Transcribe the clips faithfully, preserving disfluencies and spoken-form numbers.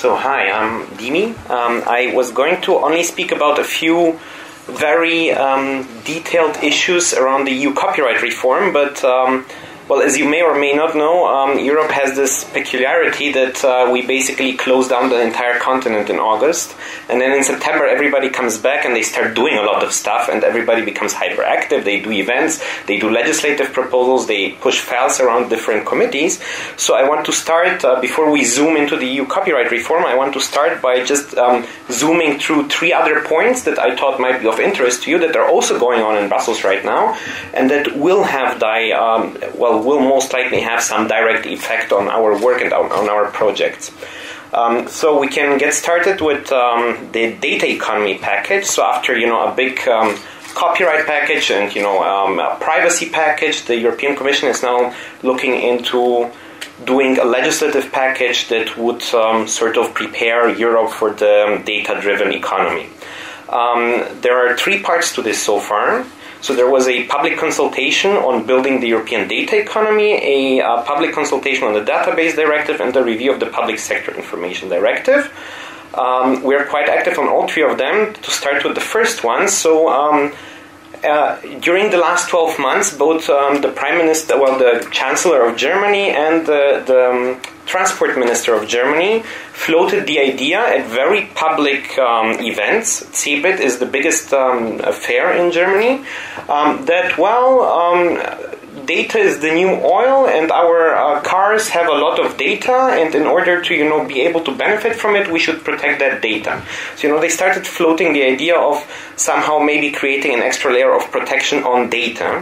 So hi, I'm Dimi. Um, I was going to only speak about a few very um, detailed issues around the E U copyright reform, but um, well, as you may or may not know, um, Europe has this peculiarity that uh, we basically close down the entire continent in August, and then in September everybody comes back and they start doing a lot of stuff, and everybody becomes hyperactive. They do events, they do legislative proposals, they push files around different committees. So I want to start, uh, before we zoom into the E U copyright reform, I want to start by just um, zooming through three other points that I thought might be of interest to you that are also going on in Brussels right now, and that will have die, um, well, will most likely have some direct effect on our work and on, on our projects. Um, so we can get started with um, the data economy package. So after, you know, a big um, copyright package and, you know, um, a privacy package, the European Commission is now looking into doing a legislative package that would um, sort of prepare Europe for the data-driven economy. Um, there are three parts to this so far. So there was a public consultation on building the European data economy, a uh, public consultation on the database directive, and the review of the public sector information directive. Um, we are quite active on all three of them. To start with the first one, so um, uh, during the last twelve months, both um, the Prime Minister, well, the Chancellor of Germany and the, the um, Transport Minister of Germany floated the idea at very public um, events. C eBIT is the biggest um, affair in Germany. Um, that, well, um, data is the new oil, and our uh, cars have a lot of data, and in order to, you know, be able to benefit from it, we should protect that data. So, you know, they started floating the idea of somehow maybe creating an extra layer of protection on data.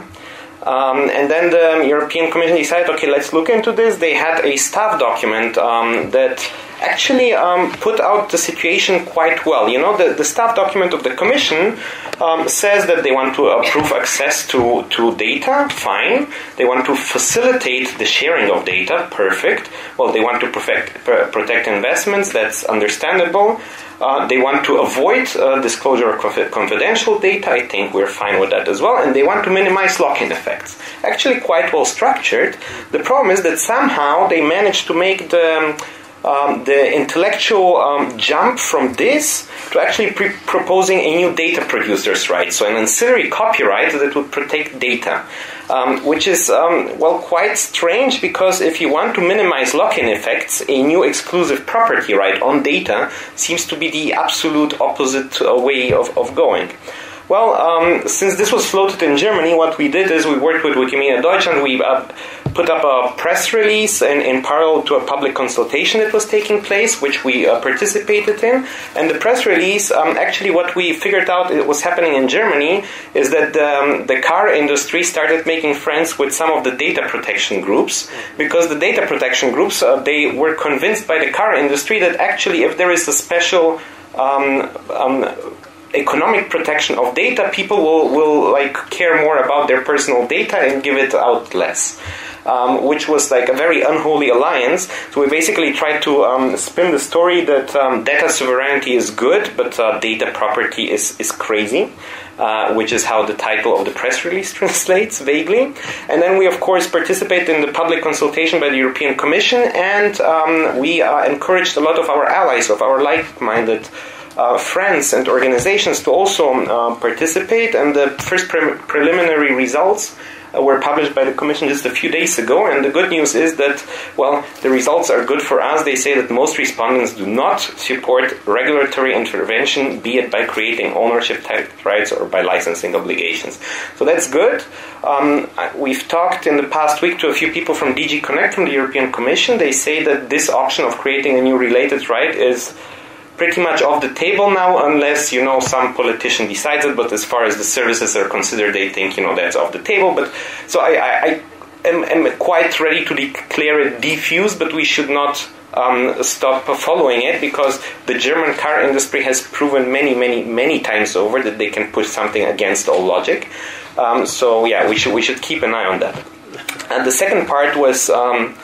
Um, and then the European Commission decided, okay, let's look into this. They had a staff document um, that actually um, put out the situation quite well. You know, the, the staff document of the Commission um, says that they want to approve access to, to data, fine. They want to facilitate the sharing of data, perfect. Well, they want to protect, protect investments, that's understandable. Uh, they want to avoid uh, disclosure of conf- confidential data. I think we're fine with that as well. And they want to minimize lock-in effects. Actually quite well structured. The problem is that somehow they managed to make the um, the intellectual um, jump from this to actually pre- proposing a new data producer's right. So an ancillary copyright that would protect data. Um, which is, um, well, quite strange, because if you want to minimize lock-in effects, a new exclusive property right on data seems to be the absolute opposite uh, way of, of going. Well, um, since this was floated in Germany, what we did is we worked with Wikimedia Deutschland. We uh, put up a press release in, in parallel to a public consultation that was taking place, which we uh, participated in. And the press release, um, actually what we figured out it was happening in Germany is that um, the car industry started making friends with some of the data protection groups, because the data protection groups, uh, they were convinced by the car industry that actually if there is a special um, um, economic protection of data, people will, will like care more about their personal data and give it out less. Um, which was like a very unholy alliance. So we basically tried to um, spin the story that um, data sovereignty is good, but uh, data property is, is crazy, uh, which is how the title of the press release translates vaguely. And then we, of course, participated in the public consultation by the European Commission, and um, we uh, encouraged a lot of our allies, of our like-minded Uh, friends and organizations to also uh, participate, and the first pre- preliminary results uh, were published by the Commission just a few days ago. And the good news is that, well, the results are good for us. They say that most respondents do not support regulatory intervention, be it by creating ownership type rights or by licensing obligations. So that's good. Um, we've talked in the past week to a few people from D G Connect from the European Commission. They say that this option of creating a new related right is pretty much off the table now, unless, you know, some politician decides it. But as far as the services are considered, they think, you know, that's off the table. But so I, I, I am, am quite ready to declare it diffuse, but we should not um, stop following it, because the German car industry has proven many, many, many times over that they can push something against all logic. Um, so yeah, we should we should keep an eye on that. And the second part was Um,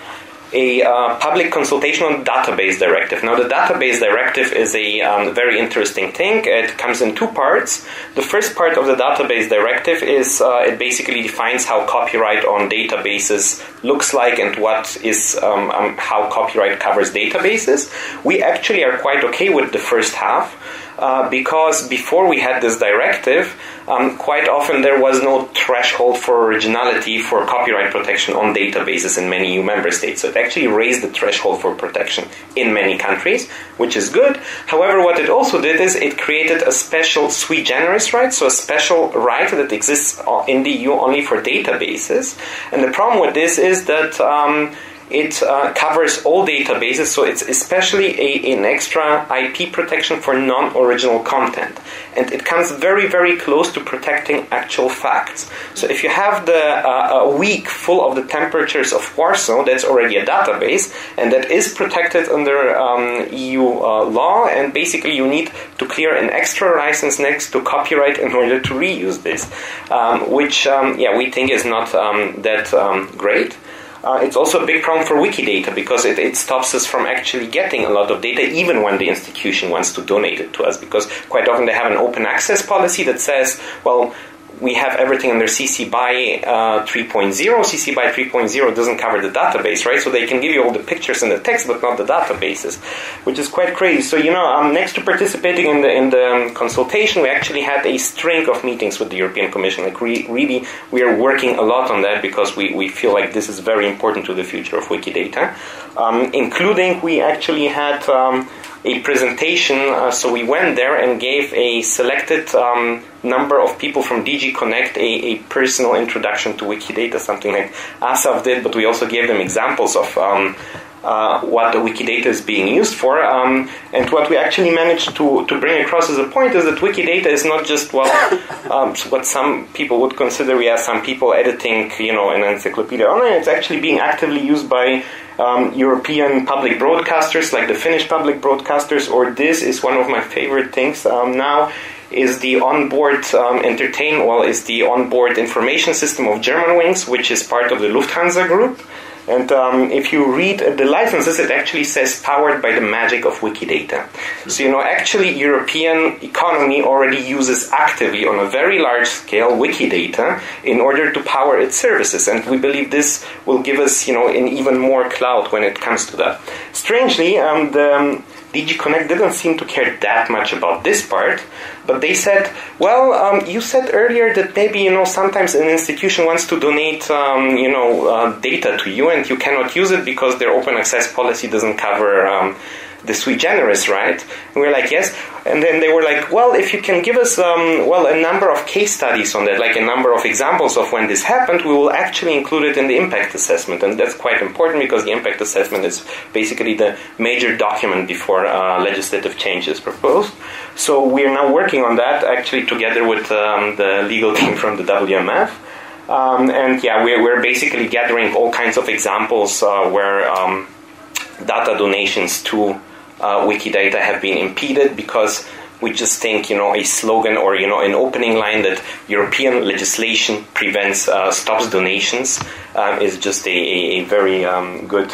a uh, public consultation on the database directive. Now, the database directive is a um, very interesting thing. It comes in two parts. The first part of the database directive is uh, it basically defines how copyright on databases looks like and what is um, um, how copyright covers databases. We actually are quite okay with the first half. Uh, because before we had this directive, um, quite often there was no threshold for originality for copyright protection on databases in many E U member states. So it actually raised the threshold for protection in many countries, which is good. However, what it also did is it created a special sui generis right, so a special right that exists in the E U only for databases. And the problem with this is that um, It uh, covers all databases, so it's especially a, an extra I P protection for non-original content. And it comes very, very close to protecting actual facts. So if you have the uh, a week full of the temperatures of Warsaw, that's already a database, and that is protected under um, E U uh, law, and basically you need to clear an extra license next to copyright in order to reuse this, um, which, um, yeah, we think is not um, that um, great. Uh, it's also a big problem for Wikidata because it, it stops us from actually getting a lot of data even when the institution wants to donate it to us, because quite often they have an open access policy that says, well, we have everything under C C B Y uh, three point oh. C C B Y three point oh doesn't cover the database, right? So they can give you all the pictures and the text, but not the databases, which is quite crazy. So, you know, um, next to participating in the in the um, consultation, we actually had a string of meetings with the European Commission. Like, re- really, we are working a lot on that because we, we feel like this is very important to the future of Wikidata. Um, including, we actually had um, a presentation, uh, so we went there and gave a selected um, number of people from D G Connect a, a personal introduction to Wikidata, something like Asaf did, but we also gave them examples of um, uh, what the Wikidata is being used for. Um, and what we actually managed to, to bring across as a point is that Wikidata is not just, well, um, what some people would consider we have some people editing, you know, an encyclopedia online. It's actually being actively used by Um, European public broadcasters, like the Finnish public broadcasters, or this is one of my favorite things um, now, is the onboard um, entertain, well, is the onboard information system of Germanwings, which is part of the Lufthansa group. And um, if you read the licenses, it actually says powered by the magic of Wikidata. So, you know, actually European economy already uses actively on a very large scale Wikidata in order to power its services. And we believe this will give us, you know, an even more clout when it comes to that. Strangely, um, the um, D G Connect didn't seem to care that much about this part, but they said, well, um, you said earlier that maybe, you know, sometimes an institution wants to donate, um, you know, uh, data to you and you cannot use it because their open access policy doesn't cover um, the sui generis, right? And we were like, yes. And then they were like, well, if you can give us, um, well, a number of case studies on that, like a number of examples of when this happened, we will actually include it in the impact assessment. And that's quite important because the impact assessment is basically the major document before uh, legislative change is proposed. So we are now working on that, actually, together with um, the legal team from the W M F. Um, and yeah, we're, we're basically gathering all kinds of examples uh, where um, data donations to Uh, Wikidata have been impeded because we just think, you know, a slogan or, you know, an opening line that European legislation prevents, uh, stops donations um, is just a, a, a very um, good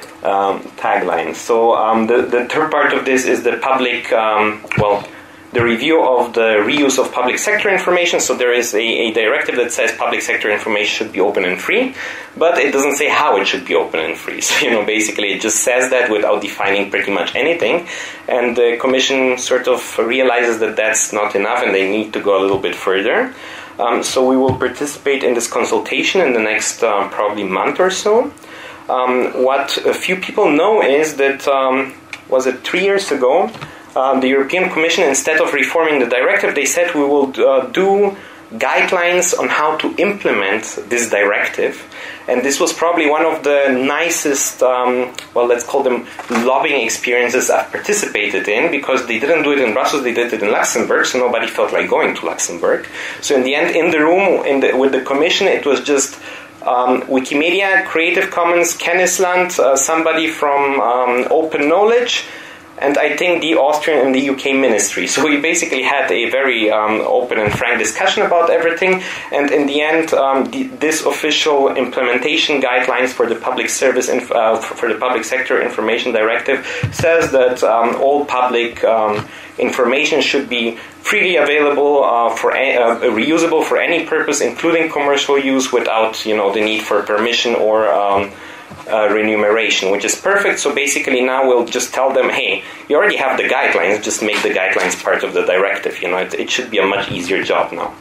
um, tagline. So um, the, the third part of this is the public, um, well, the review of the reuse of public sector information. So there is a, a directive that says public sector information should be open and free, but it doesn't say how it should be open and free. So, you know, basically it just says that without defining pretty much anything. And the Commission sort of realizes that that's not enough and they need to go a little bit further. Um, so we will participate in this consultation in the next uh, probably month or so. Um, what a few people know is that, um, was it three years ago, Um, the European Commission, instead of reforming the directive, they said we will uh, do guidelines on how to implement this directive. And this was probably one of the nicest, um, well, let's call them lobbying experiences I've participated in, because they didn't do it in Brussels, they did it in Luxembourg, so nobody felt like going to Luxembourg. So in the end, in the room in the, with the Commission, it was just um, Wikimedia, Creative Commons, Kennisland, uh, somebody from um, Open Knowledge, and I think the Austrian and the U K ministry. So we basically had a very um, open and frank discussion about everything, and in the end, um, the, this official implementation guidelines for the public service inf- uh, for the public sector information directive says that um, all public um, information should be freely available uh, for a, uh, reusable for any purpose, including commercial use, without you know the need for permission or um, uh, remuneration, which is perfect. So basically, now we'll just tell them, hey, you already have the guidelines, just make the guidelines part of the directive. You know, it, it should be a much easier job now.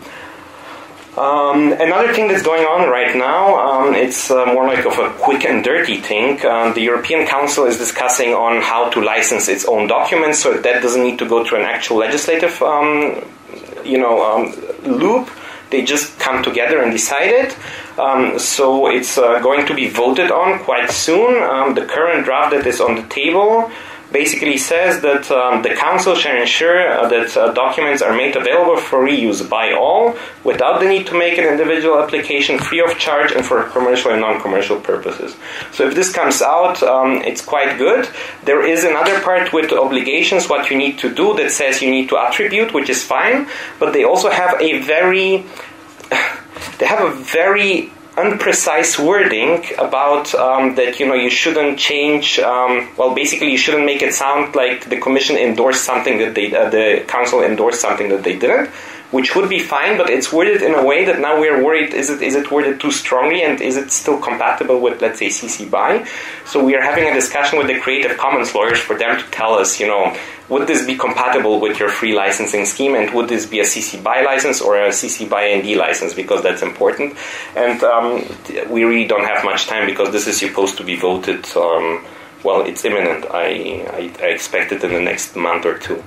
Um, another thing that's going on right now, um, it's uh, more like of a quick and dirty thing. Um, the European Council is discussing on how to license its own documents, so that doesn't need to go through an actual legislative, um, you know, um, loop. They just come together and decide it. Um, so it's uh, going to be voted on quite soon. Um, the current draft that is on the table basically says that um, the Council shall ensure uh, that uh, documents are made available for reuse by all without the need to make an individual application, free of charge and for commercial and non-commercial purposes. So if this comes out, um, it's quite good. There is another part with obligations, what you need to do, that says you need to attribute, which is fine, but they also have a very, they have a very unprecise wording about um, that, you know, you shouldn't change, um, well, basically you shouldn't make it sound like the Commission endorsed something that they, uh, the Council endorsed something that they didn't, which would be fine, but it's worded in a way that now we're worried, is it is it worded too strongly, and is it still compatible with, let's say, C C B Y? So we are having a discussion with the Creative Commons lawyers for them to tell us, you know, would this be compatible with your free licensing scheme, and would this be a C C B Y license or a C C B Y N D license, because that's important. And um, we really don't have much time, because this is supposed to be voted, um, well, it's imminent. I, I, I expect it in the next month or two.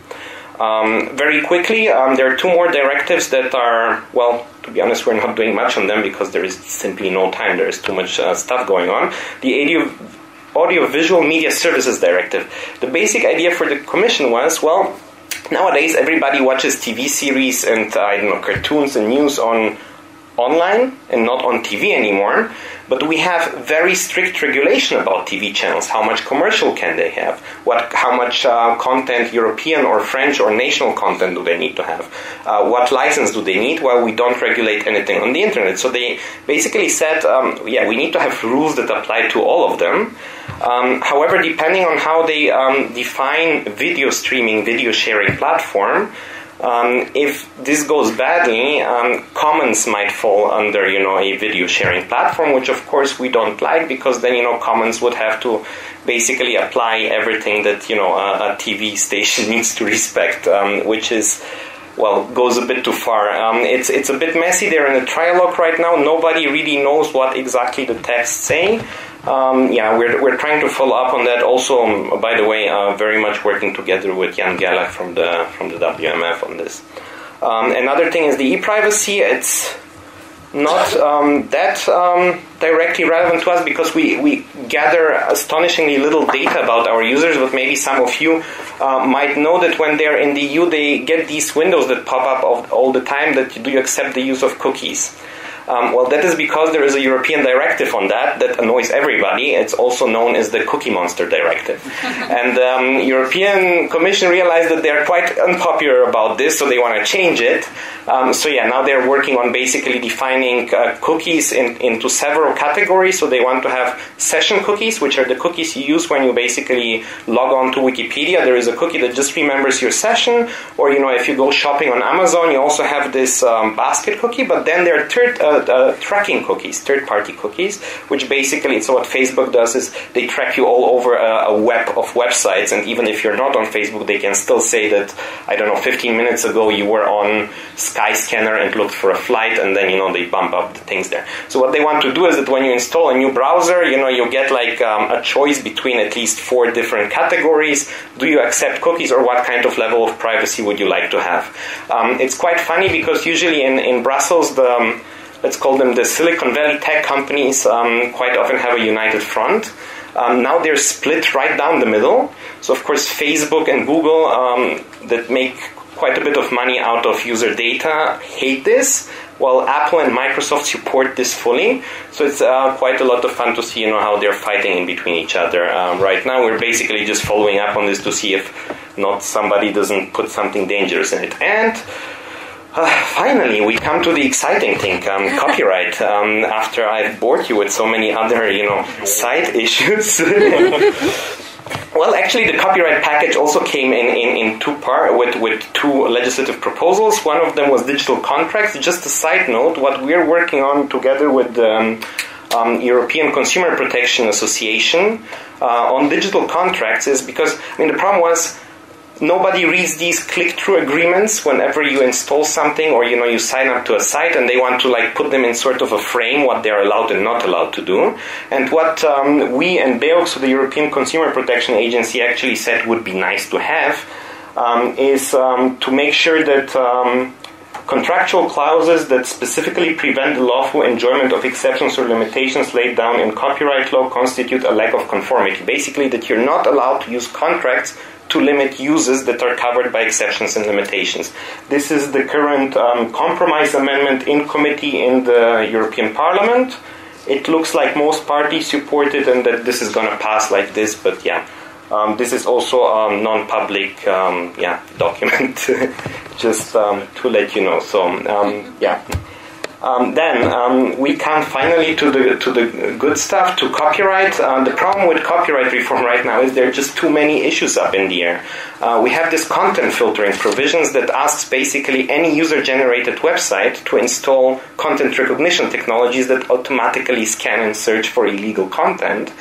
Um, very quickly, um, there are two more directives that are, well, to be honest, we're not doing much on them because there is simply no time. There is too much uh, stuff going on. The audio, Audiovisual Media Services Directive. The basic idea for the Commission was, well, nowadays everybody watches T V series and, uh, I don't know, cartoons and news on online and not on T V anymore. But we have very strict regulation about T V channels. How much commercial can they have? What, how much uh, content, European or French or national content, do they need to have? Uh, what license do they need? Well, we don't regulate anything on the internet. So they basically said, um, yeah, we need to have rules that apply to all of them. Um, however, depending on how they um, define video streaming, video sharing platform, Um, if this goes badly, um, Commons might fall under, you know, a video sharing platform, which of course we don't like, because then, you know, Commons would have to basically apply everything that, you know, a, a T V station needs to respect, um, which is, well, goes a bit too far. Um, it's it's a bit messy. They're in a trialogue right now. Nobody really knows what exactly the texts say. Um, yeah, we're we're trying to follow up on that. Also, um, by the way, uh, very much working together with Jan Gelach from the from the W M F on this. Um, another thing is the e-privacy. It's not um, that um, directly relevant to us, because we, we gather astonishingly little data about our users, but maybe some of you uh, might know that when they're in the E U, they get these windows that pop up all the time that do you accept the use of cookies. Um, well, that is because there is a European directive on that that annoys everybody. It's also known as the Cookie Monster Directive. And the um, European Commission realized that they're quite unpopular about this, so they want to change it. Um, so yeah, now they're working on basically defining uh, cookies in, into several categories. So they want to have session cookies, which are the cookies you use when you basically log on to Wikipedia. There is a cookie that just remembers your session. Or, you know, if you go shopping on Amazon, you also have this um, basket cookie. But then there are third, uh, uh, tracking cookies, third-party cookies, which basically, so what Facebook does is they track you all over a, a web of websites. And even if you're not on Facebook, they can still say that, I don't know, fifteen minutes ago you were on Skyscanner and looked for a flight, and then, you know, they bump up the things there. So what they want to do is that when you install a new browser, you know, you get like um, a choice between at least four different categories. Do you accept cookies, or what kind of level of privacy would you like to have? Um, it's quite funny because usually in, in Brussels, the, um, let's call them the Silicon Valley tech companies, um, quite often have a united front. Um, now they're split right down the middle. So of course Facebook and Google um, that make quite a bit of money out of user data hate this, well, Apple and Microsoft support this fully, so it's uh, quite a lot of fun to see, you know, how they're fighting in between each other. Um, right now, we're basically just following up on this to see if not somebody doesn't put something dangerous in it. And uh, finally, we come to the exciting thing, um, copyright. Um, after I've bored you with so many other, you know, side issues. Well, actually, the copyright package also came in, in, in two part with, with two legislative proposals. One of them was digital contracts. Just a side note, what we're working on together with the um, um, European Consumer Protection Association uh, on digital contracts is because, I mean, the problem was nobody reads these click-through agreements whenever you install something or, you know, you sign up to a site and they want to, like, put them in sort of a frame, what they're allowed and not allowed to do. And what um, we and B E O C, so the European Consumer Protection Agency, actually said would be nice to have um, is um, to make sure that um, contractual clauses that specifically prevent the lawful enjoyment of exceptions or limitations laid down in copyright law constitute a lack of conformity. Basically, that you're not allowed to use contracts to limit uses that are covered by exceptions and limitations. This is the current um, compromise amendment in committee in the European Parliament. It looks like most parties support it and that this is going to pass like this, but yeah, um, this is also a non-public um, yeah, document, just um, to let you know. So, um, yeah. Um, then um, we come finally to the to the good stuff, to copyright. Uh, the problem with copyright reform right now is there are just too many issues up in the air. Uh, we have this content filtering provisions that asks basically any user-generated website to install content recognition technologies that automatically scan and search for illegal content.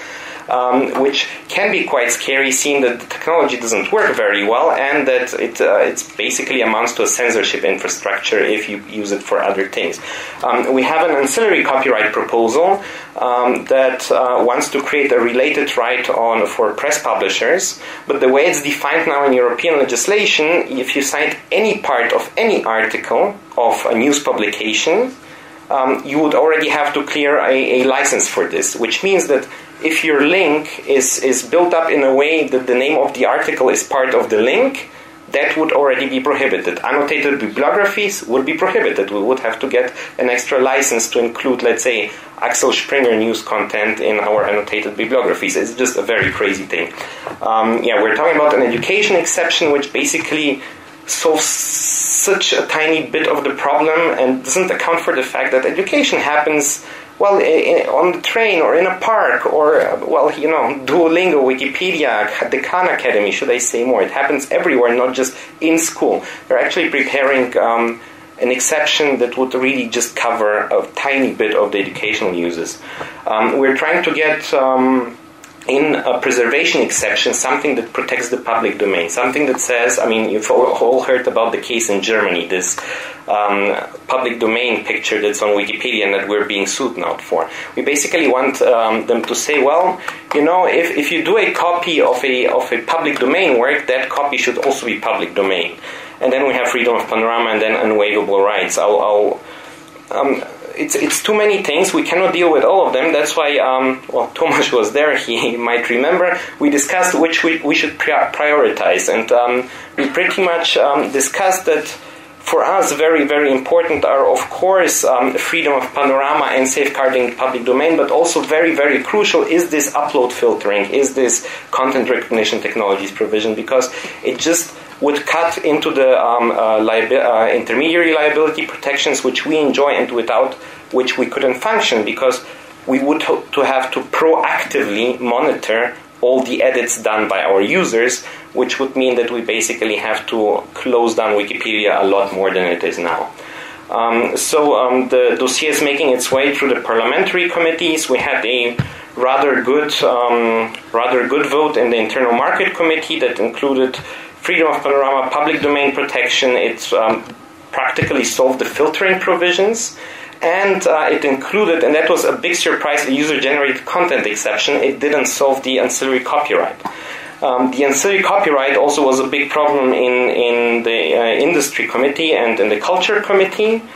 Um, which can be quite scary, seeing that the technology doesn't work very well and that it uh, it's basically amounts to a censorship infrastructure if you use it for other things. Um, we have an ancillary copyright proposal um, that uh, wants to create a related right on for press publishers, but the way it's defined now in European legislation, if you cite any part of any article of a news publication, um, you would already have to clear a, a license for this, which means that if your link is, is built up in a way that the name of the article is part of the link, that would already be prohibited. Annotated bibliographies would be prohibited. We would have to get an extra license to include, let's say, Axel Springer news content in our annotated bibliographies. It's just a very crazy thing. Um, yeah, we're talking about an education exception, which basically solves such a tiny bit of the problem and doesn't account for the fact that education happens, well, in, on the train or in a park or, well, you know, Duolingo, Wikipedia, the Khan Academy, should I say more. It happens everywhere, not just in school. They're actually preparing um, an exception that would really just cover a tiny bit of the educational uses. Um, we're trying to get um, in a preservation exception something that protects the public domain, something that says, I mean, you've all heard about the case in Germany, this um, public domain picture that's on Wikipedia and that we're being sued now for. We basically want um, them to say, well, you know, if, if you do a copy of a of a public domain work, that copy should also be public domain. And then we have freedom of panorama and then unwaivable rights. I'll, I'll um, It's it's too many things. We cannot deal with all of them. That's why, um, well, Tomasz was there. He might remember. We discussed which we, we should prioritize. And um, we pretty much um, discussed that for us very, very important are, of course, um, freedom of panorama and safeguarding public domain, but also very, very crucial is this upload filtering, is this content recognition technologies provision, because it just would cut into the um, uh, liabi- uh, intermediary liability protections which we enjoy and without which we couldn't function, because we would ho- to have to proactively monitor all the edits done by our users, which would mean that we basically have to close down Wikipedia a lot more than it is now. Um, so um, the dossier is making its way through the parliamentary committees. We had a rather good, um, rather good vote in the Internal Market Committee that included freedom of panorama, public domain protection. It um, practically solved the filtering provisions, and uh, it included, and that was a big surprise, the user-generated content exception. It didn't solve the ancillary copyright. Um, the ancillary copyright also was a big problem in, in the uh, industry committee and in the culture committee.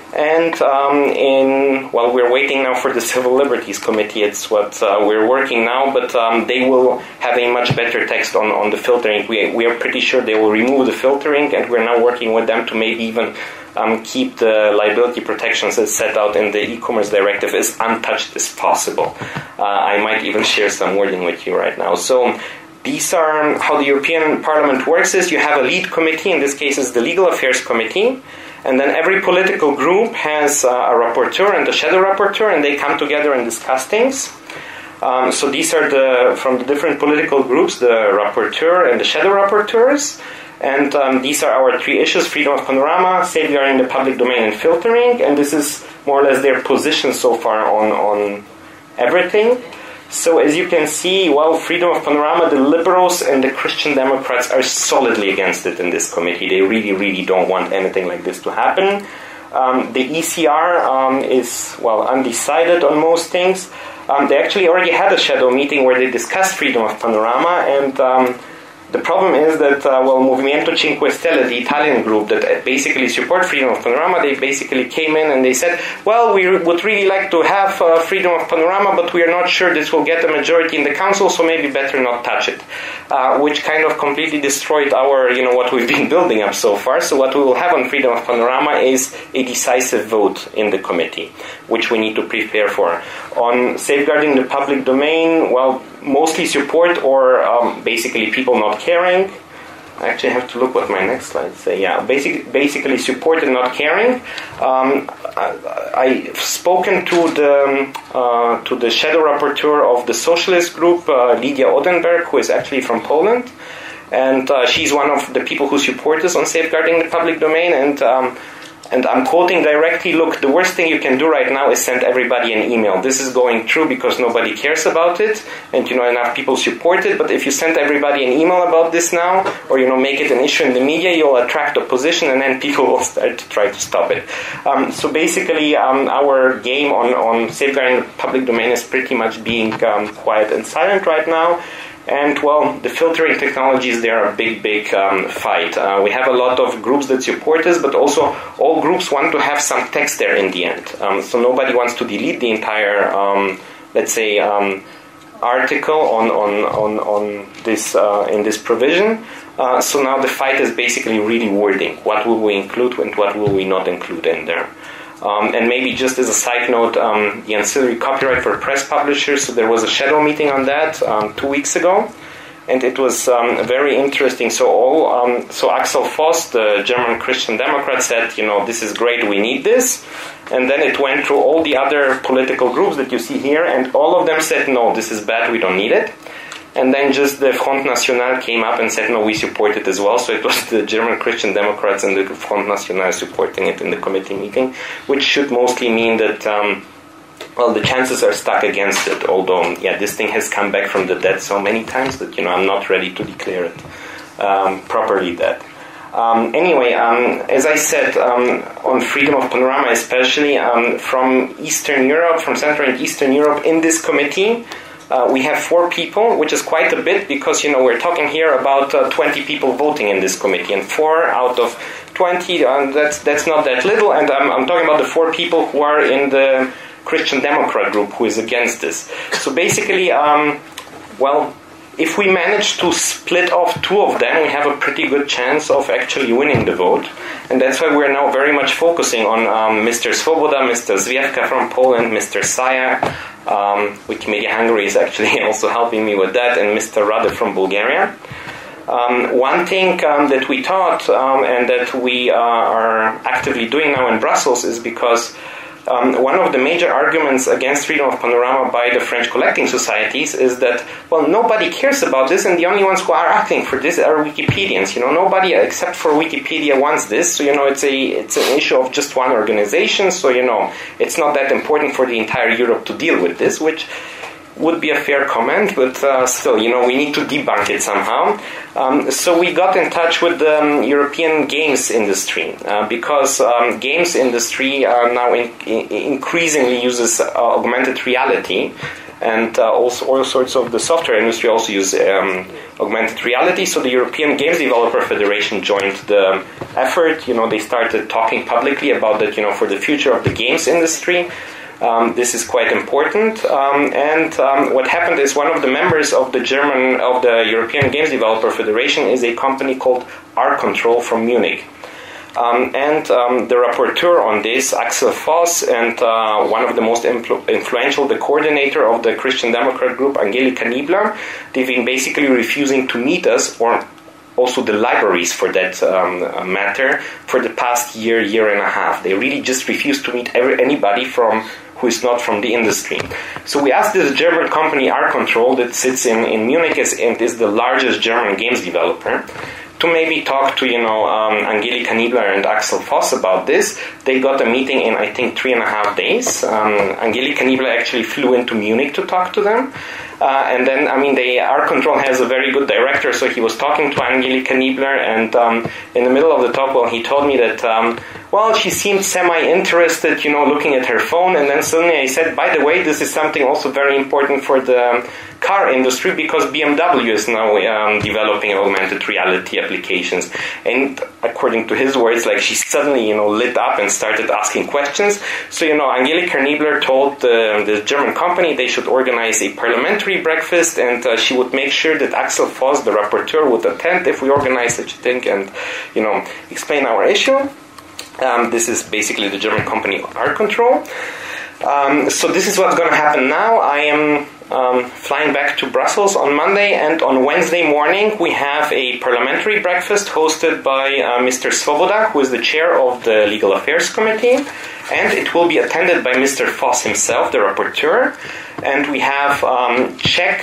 And um, in, well, we're waiting now for the Civil Liberties Committee. It's what uh, we're working now, but um, they will have a much better text on, on the filtering. We, we are pretty sure they will remove the filtering, and we're now working with them to maybe even um, keep the liability protections as set out in the e-commerce directive as untouched as possible. Uh, I might even share some wording with you right now. So these are how the European Parliament works. Is you have a lead committee, in this case it's the Legal Affairs Committee, and then every political group has uh, a rapporteur and a shadow rapporteur, and they come together and discuss things. Um, so these are the from the different political groups, the rapporteur and the shadow rapporteurs. And um, these are our three issues: freedom of panorama, safeguarding the public domain, and filtering. And this is more or less their position so far on, on everything. So as you can see, well, freedom of panorama, the liberals and the Christian Democrats are solidly against it in this committee. They really, really don't want anything like this to happen. Um, the E C R um, is, well, undecided on most things. Um, they actually already had a shadow meeting where they discussed freedom of panorama, and um, the problem is that, uh, well, Movimento Cinque Stelle, the Italian group that basically support freedom of panorama, they basically came in and they said, well, we would really like to have uh, freedom of panorama, but we are not sure this will get a majority in the council, so maybe better not touch it. Uh, which kind of completely destroyed our, you know, what we've been building up so far. So what we will have on freedom of panorama is a decisive vote in the committee, which we need to prepare for. On safeguarding the public domain, well, mostly support or um, basically people not caring. I actually have to look what my next slides say. Yeah, basic, basically support and not caring. Um, I, I've spoken to the uh, to the shadow rapporteur of the socialist group, uh, Lydia Odenberg, who is actually from Poland, and uh, she's one of the people who support us on safeguarding the public domain. And um, And I'm quoting directly, look, the worst thing you can do right now is send everybody an email. This is going through because nobody cares about it, and, you know, enough people support it. But if you send everybody an email about this now, or, you know, make it an issue in the media, you'll attract opposition, and then people will start to try to stop it. Um, so basically, um, our game on, on safeguarding the public domain is pretty much being um, quiet and silent right now. And, well, the filtering technologies, they are a big, big um, fight. Uh, we have a lot of groups that support us, but also all groups want to have some text there in the end. Um, so nobody wants to delete the entire, um, let's say, um, article on, on, on, on this uh, in this provision. Uh, so now the fight is basically really wording. What will we include and what will we not include in there? Um, and maybe just as a side note, um, the ancillary copyright for press publishers, so there was a shadow meeting on that um, two weeks ago, and it was um, very interesting. So all, um, so Axel Voss, the German Christian Democrat, said, you know, this is great, we need this. And then it went through all the other political groups that you see here, and all of them said, no, this is bad, we don't need it. And then just the Front National came up and said, no, we support it as well. So it was the German Christian Democrats and the Front National supporting it in the committee meeting, which should mostly mean that, um, well, the chances are stuck against it. Although, yeah, this thing has come back from the dead so many times that, you know, I'm not ready to declare it um, properly dead. Um, anyway, um, as I said, um, on freedom of panorama especially, um, from Eastern Europe, from Central and Eastern Europe in this committee, Uh, we have four people, which is quite a bit because, you know, we're talking here about uh, twenty people voting in this committee, and four out of twenty, uh, that's that's not that little, and I'm, I'm talking about the four people who are in the Christian Democrat group who is against this. So basically, um, well, if we manage to split off two of them, we have a pretty good chance of actually winning the vote. And that's why we're now very much focusing on um, Mister Svoboda, Mister Zwiefka from Poland, Mister Saja, um, Wikimedia Hungary is actually also helping me with that, and Mister Rade from Bulgaria. Um, one thing um, that we taught um, and that we uh, are actively doing now in Brussels is because Um, one of the major arguments against freedom of panorama by the French collecting societies is that, well, nobody cares about this, and the only ones who are acting for this are Wikipedians. You know, nobody except for Wikipedia wants this. So, you know, it's a it's an issue of just one organization. So, you know, it's not that important for the entire Europe to deal with this, which would be a fair comment, but uh, still, you know, we need to debunk it somehow. Um, so we got in touch with the um, European games industry uh, because um, games industry uh, now in, in increasingly uses uh, augmented reality and uh, also all sorts of the software industry also use um, augmented reality. So the European Games Developer Federation joined the effort. You know, they started talking publicly about that, you know, for the future of the games industry. Um, this is quite important. Um, and um, what happened is one of the members of the German, of the European Games Developer Federation is a company called R-Control from Munich. Um, and um, the rapporteur on this, Axel Voss, and uh, one of the most influ- influential, the coordinator of the Christian Democrat group, Angelika Niebler, they've been basically refusing to meet us, or also the libraries for that um, matter, for the past year, year and a half. They really just refuse to meet every, anybody from who is not from the industry. So we asked this German company, R-Control, that sits in, in Munich as, and is the largest German games developer, to maybe talk to, you know, um, Angelika Niebler and Axel Voss about this. They got a meeting in, I think, three and a half days. Um, Angelika Niebler actually flew into Munich to talk to them. Uh, and then, I mean, they, R-Control has a very good director, so he was talking to Angelika Niebler, and um, in the middle of the talk, well, he told me that, um, well, she seemed semi-interested, you know, looking at her phone, and then suddenly I said, by the way, this is something also very important for the car industry, because B M W is now um, developing augmented reality applications. And according to his words, like, she suddenly, you know, lit up and started asking questions. So, you know, Angelika Niebler told uh, the German company they should organize a parliamentary breakfast, and uh, she would make sure that Axel Voss, the rapporteur, would attend if we organize such a thing and, you know, explain our issue. Um, this is basically the German company R-Control. Um, so this is what's going to happen now. I am um, flying back to Brussels on Monday, and on Wednesday morning we have a parliamentary breakfast hosted by uh, Mister Svoboda, who is the chair of the Legal Affairs Committee, and it will be attended by Mister Voss himself, the rapporteur, and we have um, Czech,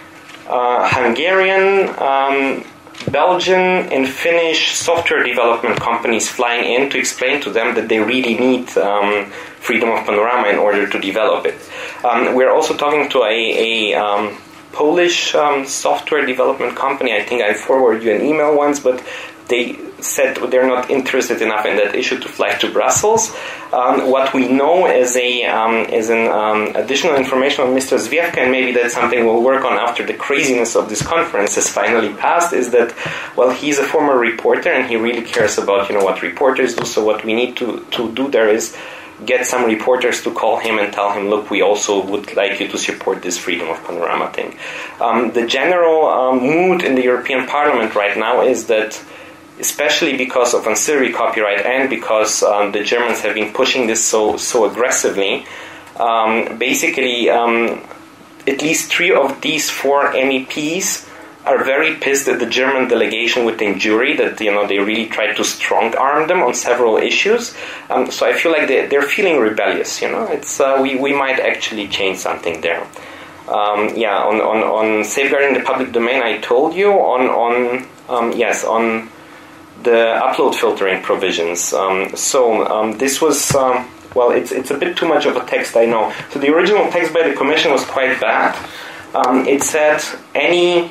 uh, Hungarian, um, Belgian and Finnish software development companies flying in to explain to them that they really need um, freedom of panorama in order to develop it. Um, we're also talking to a, a um, Polish um, software development company. I think I forwarded you an email once, but they said they're not interested enough in that issue to fly to Brussels. Um, what we know is a um, is an um, additional information on Mister Zwiefka, and maybe that's something we'll work on after the craziness of this conference has finally passed, is that, well, he's a former reporter and he really cares about, you know, what reporters do. So what we need to, to do there is get some reporters to call him and tell him, look, we also would like you to support this freedom of panorama thing. Um, the general um, mood in the European Parliament right now is that, especially because of ancillary copyright and because um, the Germans have been pushing this so so aggressively, um, basically um, at least three of these four M E Ps are very pissed at the German delegation within jury, that, you know, they really tried to strong-arm them on several issues. Um, so I feel like they, they're feeling rebellious, you know. It's uh, we, we might actually change something there. Um, yeah, on, on, on safeguarding the public domain, I told you. On, on um, yes, on the upload filtering provisions. Um, so um, this was, um, well, it's it's a bit too much of a text, I know. So the original text by the Commission was quite bad. Um, it said any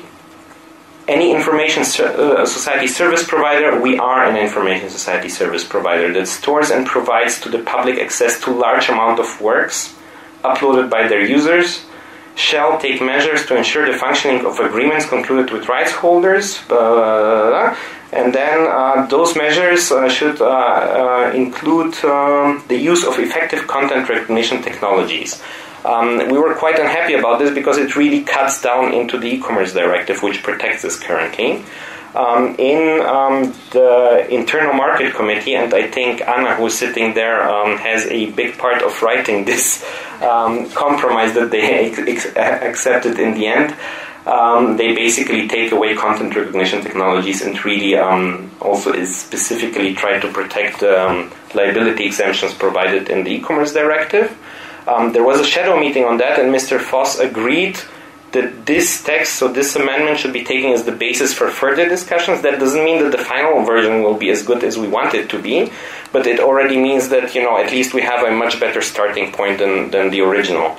any information uh, society service provider, we are an information society service provider that stores and provides to the public access to large amount of works uploaded by their users, shall take measures to ensure the functioning of agreements concluded with rights holders, blah, blah, blah. And then uh, those measures uh, should uh, uh, include um, the use of effective content recognition technologies. Um, we were quite unhappy about this because it really cuts down into the e-commerce directive, which protects us currently. Um, in um, the internal market committee, and I think Anna, who's sitting there, um, has a big part of writing this um, compromise that they ex- accepted in the end. Um, they basically take away content recognition technologies and really um, also is specifically try to protect um, liability exemptions provided in the e-commerce directive. Um, there was a shadow meeting on that, and Mister Voss agreed that this text, so this amendment, should be taken as the basis for further discussions. That doesn't mean that the final version will be as good as we want it to be, but it already means that, you know, at least we have a much better starting point than, than the original.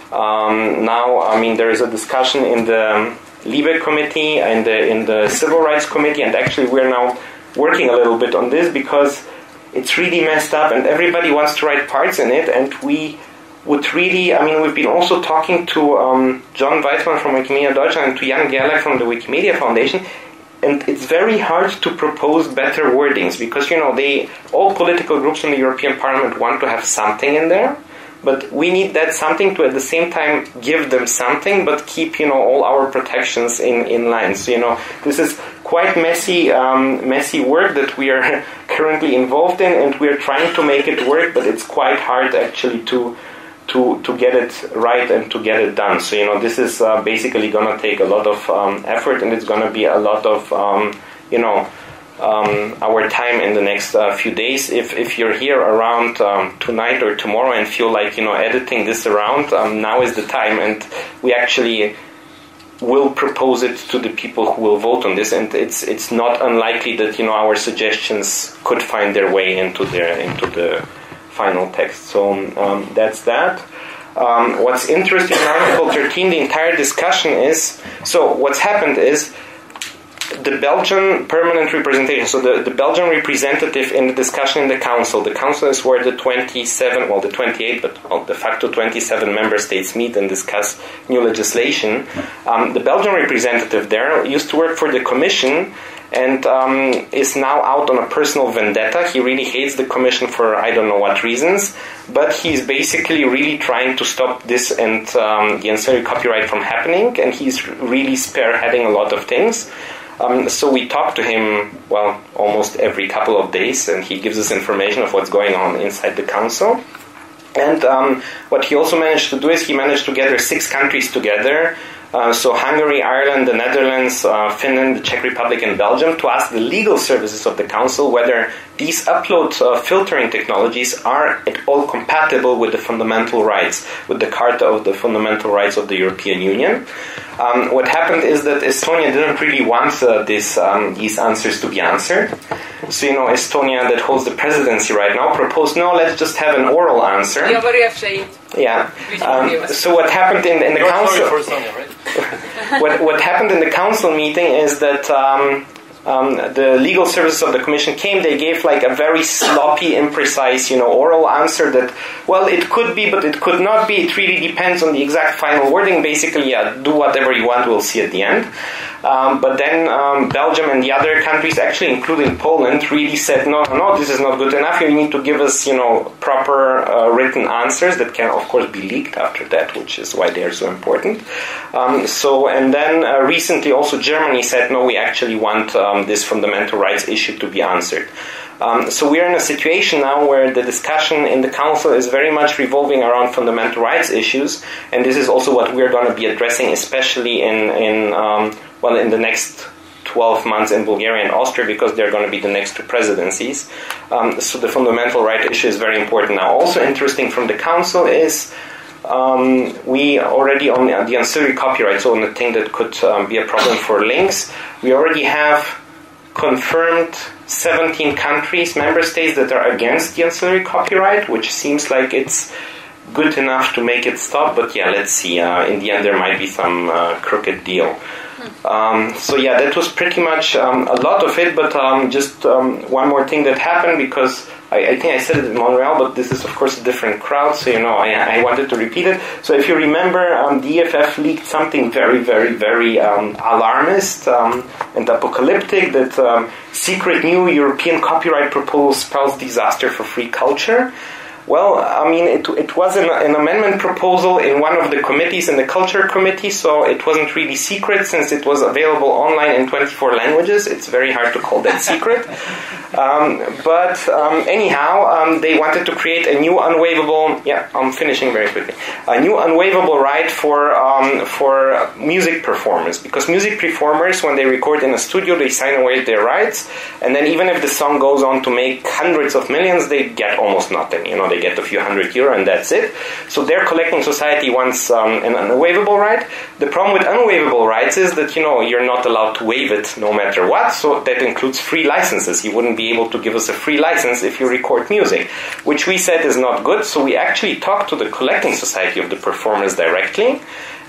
Um, now, I mean, there is a discussion in the Libe committee and the, in the Civil Rights Committee, and actually we're now working a little bit on this because it's really messed up and everybody wants to write parts in it, and we would really, I mean, we've been also talking to um, John Weizmann from Wikimedia Deutschland and to Jan Gerlach from the Wikimedia Foundation, and it's very hard to propose better wordings because, you know, they all political groups in the European Parliament want to have something in there, but we need that something to at the same time give them something, but keep, you know, all our protections in, in line. So, you know, this is quite messy, um, messy work that we are currently involved in, and we are trying to make it work, but it's quite hard actually to to to get it right and to get it done. So, you know, this is uh, basically going to take a lot of um, effort, and it's going to be a lot of, um, you know, um, our time in the next uh, few days. If if you're here around um, tonight or tomorrow and feel like, you know, editing this around, um, now is the time, and we actually will propose it to the people who will vote on this, and it's it's not unlikely that, you know, our suggestions could find their way into the into the final text. So um, that's that. Um, what's interesting in Article thirteen, the entire discussion is, so what's happened is the Belgian permanent representation, so the, the Belgian representative in the discussion in the Council, the Council is where the twenty-seven, well the twenty-eight, but well, de facto twenty-seven member states meet and discuss new legislation. Um, the Belgian representative there used to work for the Commission and um, is now out on a personal vendetta. He really hates the Commission for I don't know what reasons, but he's basically really trying to stop this and um, the ancillary copyright from happening, and he's really spearheading a lot of things. Um, so we talk to him, well, almost every couple of days, and he gives us information of what's going on inside the Council. And um, what he also managed to do is he managed to gather six countries together, uh, so Hungary, Ireland, the Netherlands, uh, Finland, the Czech Republic, and Belgium, to ask the legal services of the Council whether these upload uh, filtering technologies are at all compatible with the fundamental rights, with the Charter of the Fundamental Rights of the European Union. Um, what happened is that Estonia didn't really want uh, this, um, these answers to be answered. So, you know, Estonia, that holds the presidency right now, proposed, no, let's just have an oral answer. Yeah, very ashamed. Yeah. Um, so what happened in, in the You're council... sorry for Estonia, right? what, what happened in the council meeting is that... Um, Um, the legal services of the Commission came, they gave like a very sloppy, imprecise, you know, oral answer that, well, it could be, but it could not be. It really depends on the exact final wording. Basically, yeah, do whatever you want, we'll see at the end. Um, but then um, Belgium and the other countries, actually including Poland, really said, no, no, this is not good enough. You need to give us, you know, proper uh, written answers that can, of course, be leaked after that, which is why they're so important. Um, so, and then uh, recently also Germany said, no, we actually want um, this fundamental rights issue to be answered. Um, so we're in a situation now where the discussion in the Council is very much revolving around fundamental rights issues, and this is also what we're going to be addressing, especially in, in um, well, in the next twelve months in Bulgaria and Austria, because they're going to be the next two presidencies. Um, so the fundamental right issue is very important now. Also interesting from the Council is um, we already on the ancillary copyright, so on the thing that could um, be a problem for links, we already have confirmed seventeen countries, member states, that are against the ancillary copyright, which seems like it's good enough to make it stop. But yeah, let's see. Uh, in the end, there might be some uh, crooked deal. Um, so yeah, that was pretty much um, a lot of it. But um, just um, one more thing that happened, because I, I think I said it in Montreal, but this is of course a different crowd, so you know I, I wanted to repeat it. So if you remember, um, the E F F leaked something very, very, very um, alarmist um, and apocalyptic, that um, secret new European copyright proposal spells disaster for free culture. Well, I mean, it it was an, an amendment proposal in one of the committees, in the Culture Committee, so it wasn't really secret since it was available online in twenty-four languages. It's very hard to call that secret. Um, but um, anyhow, um, they wanted to create a new unwaivable, yeah, I'm finishing very quickly, a new unwaivable right for um, for music performers, because music performers, when they record in a studio, they sign away their rights, and then even if the song goes on to make hundreds of millions, they get almost nothing, you know. They get a few hundred euro and that's it. So their collecting society wants um, an unwaivable right. The problem with unwaivable rights is that, you know, you're not allowed to waive it no matter what. So that includes free licenses. You wouldn't be able to give us a free license if you record music, which we said is not good. So we actually talked to the collecting society of the performers directly.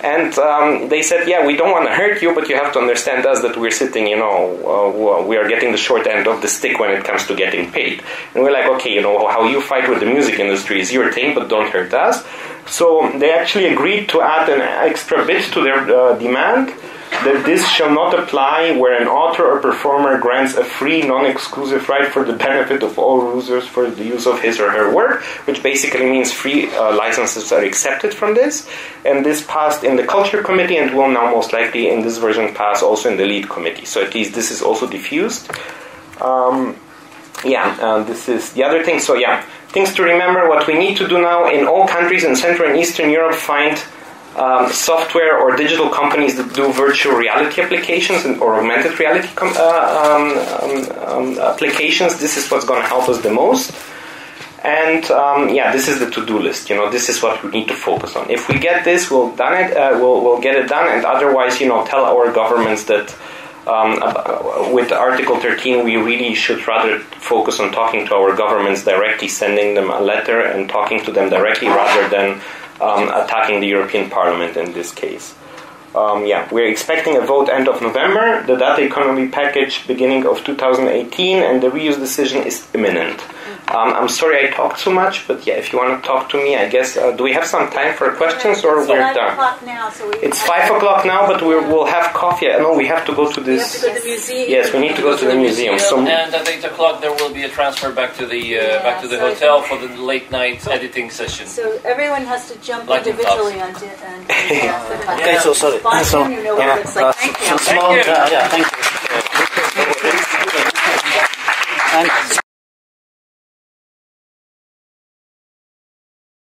And um, they said, yeah, we don't want to hurt you, but you have to understand us that we're sitting, you know, uh, we are getting the short end of the stick when it comes to getting paid. And we're like, okay, you know, how you fight with the music industry is your thing, but don't hurt us. So they actually agreed to add an extra bit to their uh, demand, that this shall not apply where an author or performer grants a free, non-exclusive right for the benefit of all users for the use of his or her work, which basically means free uh, licenses are accepted from this. And this passed in the Culture Committee and will now most likely in this version pass also in the Lead Committee. So at least this is also diffused. Um, yeah, uh, this is the other thing. So yeah, things to remember. What we need to do now in all countries in Central and Eastern Europe, find Um, software or digital companies that do virtual reality applications and, or augmented reality com- uh, um, um, um, applications. This is what's going to help us the most. And um, yeah, this is the to-do list. You know, this is what we need to focus on. If we get this, we'll done it. Uh, we'll we'll get it done. And otherwise, you know, tell our governments that um, uh, with Article thirteen, we really should rather focus on talking to our governments directly, sending them a letter and talking to them directly rather than Um, attacking the European Parliament in this case. Um, yeah, we're expecting a vote end of November, the data economy package beginning of two thousand eighteen, and the reuse decision is imminent. Um, I'm sorry I talked so much, but yeah, if you want to talk to me, I guess, uh, do we have some time for questions or it's we're five done? O'clock now, so we it's five o'clock now, but we're, we'll have coffee. No, we have to go to this. We have to go to the museum. Yes, we need to go to the museum. So, and at eight o'clock there will be a transfer back to the uh, Yeah, back to the so hotel for the late night editing session. So everyone has to jump Like in individually on it. And, uh, Okay, so sorry. Boston, So, you know what yeah, it looks like. uh, Thank you. some small, Thank you. uh, yeah, thank you. And